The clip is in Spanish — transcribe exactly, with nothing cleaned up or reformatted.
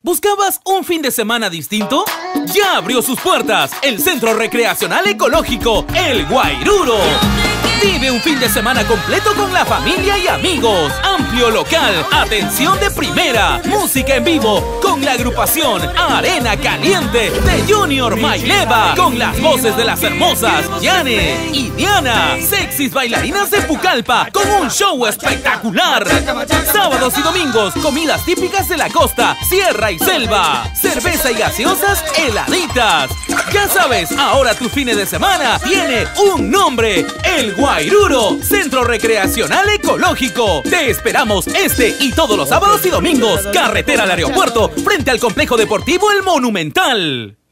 ¿Buscabas un fin de semana distinto? Ya abrió sus puertas el Centro Recreacional Ecológico El Guairuro. Vive un fin de semana completo con la familia y amigos. Amplio local, atención de primera, música en vivo con la agrupación Arena Caliente de Junior Maileva, con las voces de las hermosas Yane y Diana, sexys bailarinas de Pucallpa con un show espectacular. Sábados y domingos, comidas típicas de la costa, sierra y selva, cerveza y gaseosas heladitas. Ya sabes, ahora tu fin de semana tiene un nombre: El Guairuro, Centro Recreacional Ecológico. Te esperamos este y todos los sábados y domingos. Carretera al aeropuerto, frente al complejo deportivo El Monumental.